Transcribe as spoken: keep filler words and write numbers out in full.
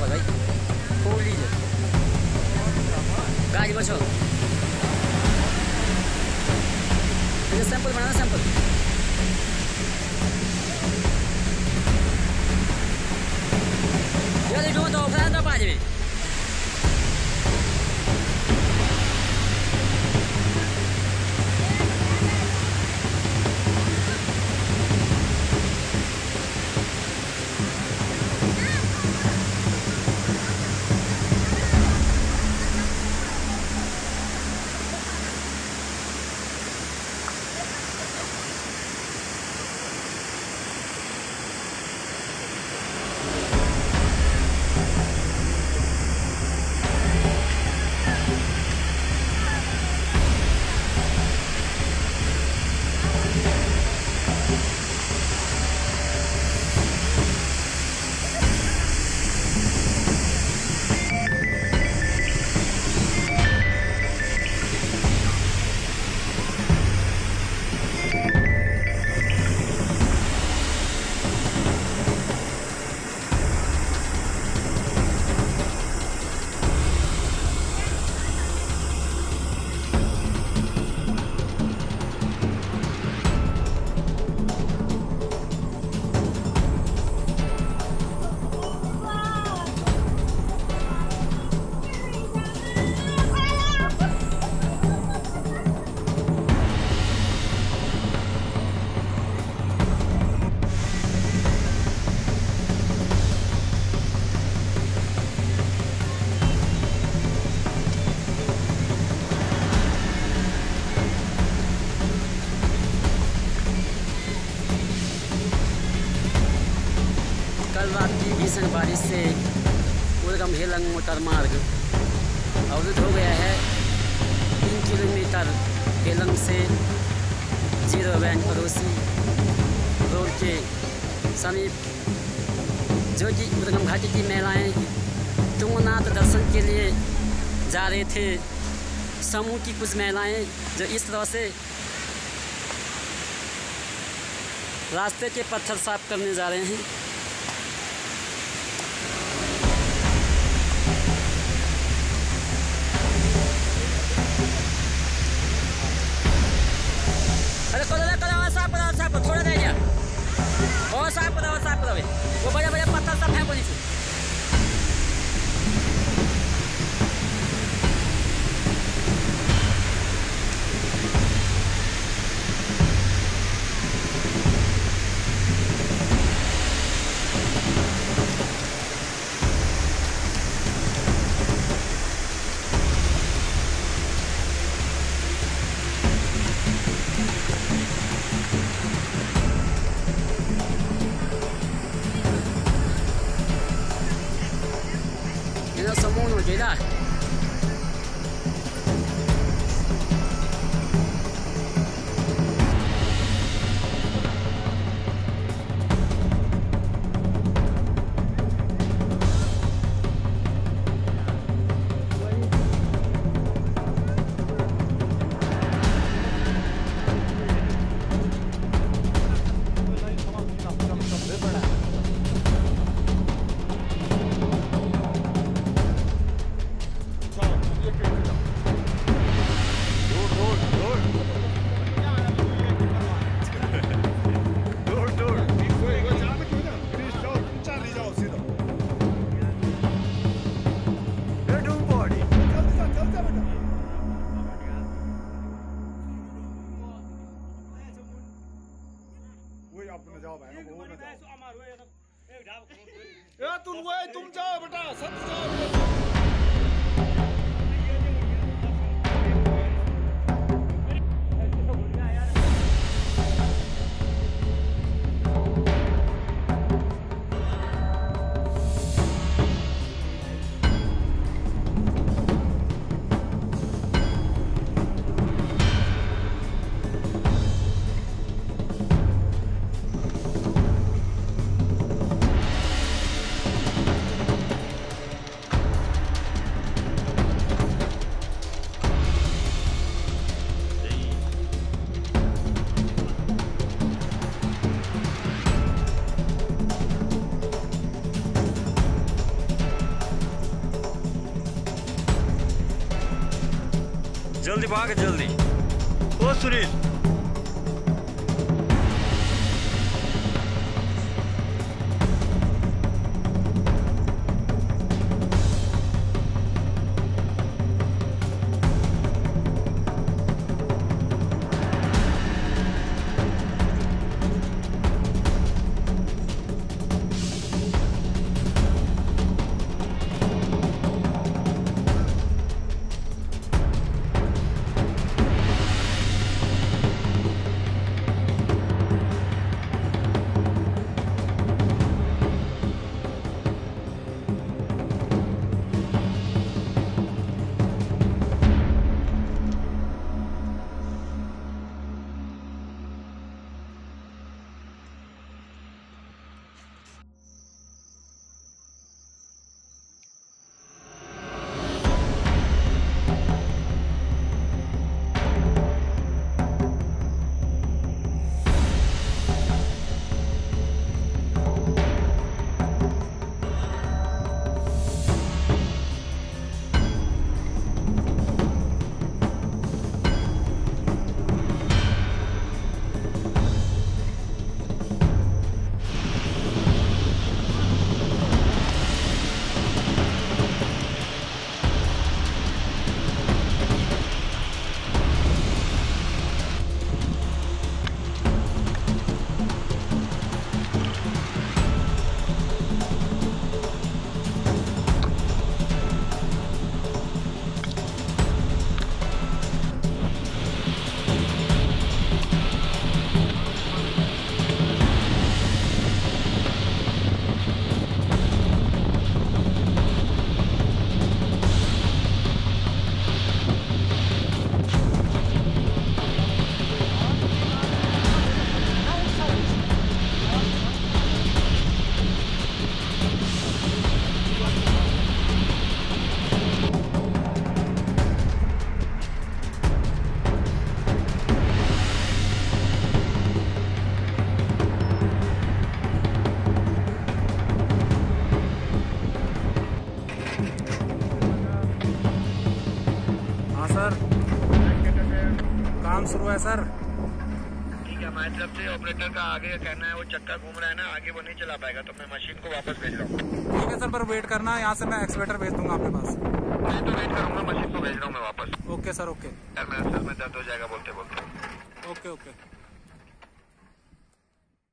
वाला भाई, खोल लीजिए गाड़ी बचो। सैंपल बनाना, सैंपल यार जो तो फ्रेंड तो पाँच में कल रात की भीषण बारिश से उदगम हेलंग मोटर मार्ग अवरुद्ध हो गया है। तीन किलोमीटर हेलंग से जीरो वैन पड़ोसी रोड के समीप, जो कि उदगम घाटी की महिलाएं तुंगनाथ दर्शन के लिए जा रहे थे। समूह की कुछ महिलाएं जो इस तरह से रास्ते के पत्थर साफ करने जा रहे हैं। अरे करो ना, करो और साफ करो, साफ करो, थोड़ा रह गया और साफ करो और साफ करो। वो बड़े बड़े पत्थर सब फेंको नीचे। समूह हो गया। तुम तुम जाओ बेटा, सब जाओ। जल्दी भाग जल्दी। ओ सुनील, काम शुरू है सर। ठीक है, हमारी तरफ से ऑपरेटर का आगे का कहना है वो चक्का घूम रहा है ना, आगे वो नहीं चला पाएगा, तो मैं मशीन को वापस भेज रहा हूँ। ठीक है सर, पर वेट करना, यहाँ से मैं एक्सवेटर भेज दूंगा आपके पास। मैं तो वेट करूंगा, मशीन को भेज रहा हूँ मैं वापस। Okay sir, okay. यार मेरे सर में दर्द हो जाएगा बोलते बोलते। Okay okay.